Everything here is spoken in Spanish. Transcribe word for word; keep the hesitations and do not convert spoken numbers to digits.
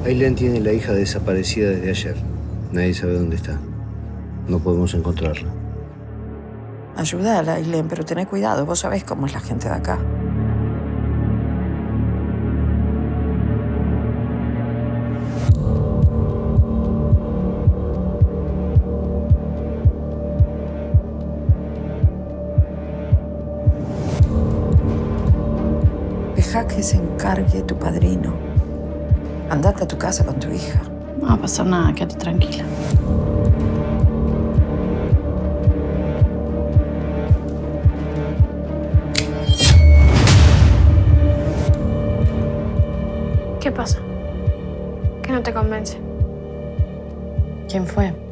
Ailén tiene la hija desaparecida desde ayer. Nadie sabe dónde está. No podemos encontrarla. Ayúdala, Ailén, pero tené cuidado. Vos sabés cómo es la gente de acá. Deja que se encargue tu padrino. Andate a tu casa con tu hija. No va a pasar nada, quédate tranquila. ¿Qué pasa? ¿Qué no te convence? ¿Quién fue?